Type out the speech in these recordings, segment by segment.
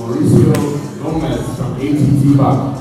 Mauricio Gomez from ATT Box.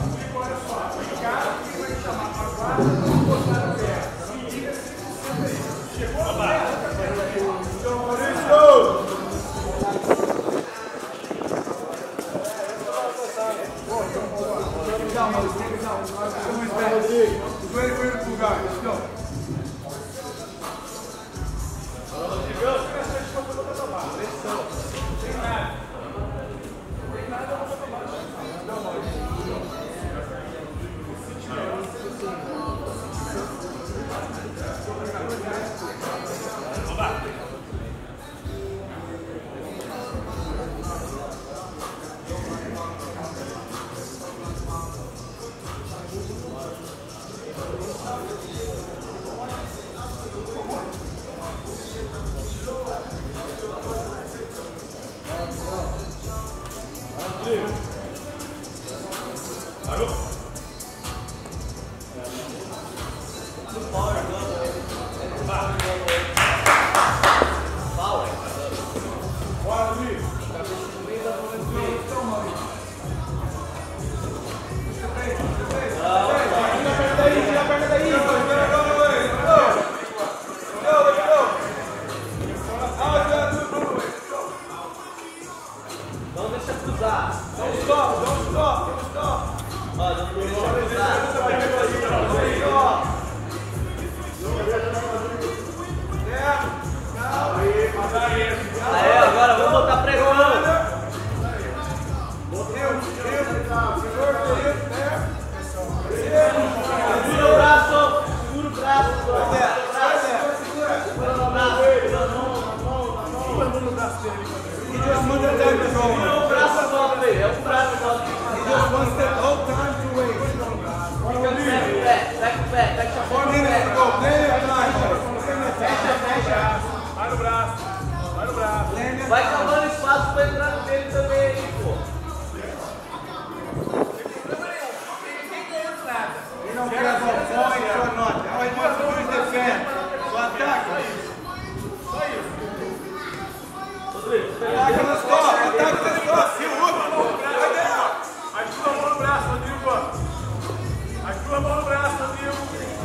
Vai cavando espaço pra entrar no meio também aí, pô. Ele não quer voltar e sua nota. Aí duas duas defende. Só ataca. Só isso. Ataca nas costas. Ataca nas costas. Segura. Cadê? Ativa a mão no braço, Rodrigo. Ativa a mão no braço, Rodrigo.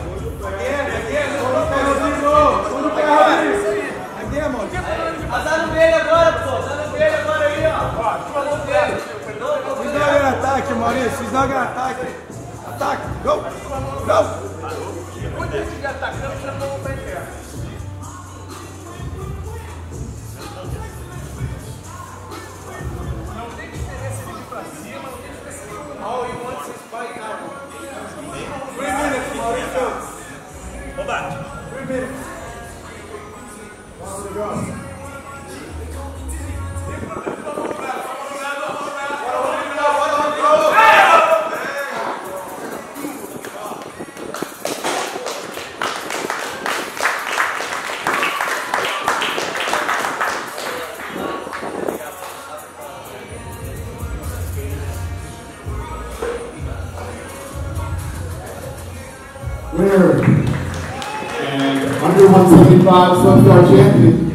Aqui, amor. Tá no meio agora, pô. Tá no meio agora aí, ó. Ativa a mão dele. He's not gonna attack, Maurício. He's not gonna attack. Attack. Go. Go. Quando ele estiver atacando, já não vai perto. Não tem diferença de ir pra cima, não tem diferença. All you want is fight now. 3 minutes, Maurício. Combate. 3 minutes. Vamos, legal. Winner and under 175 Sunflower champion,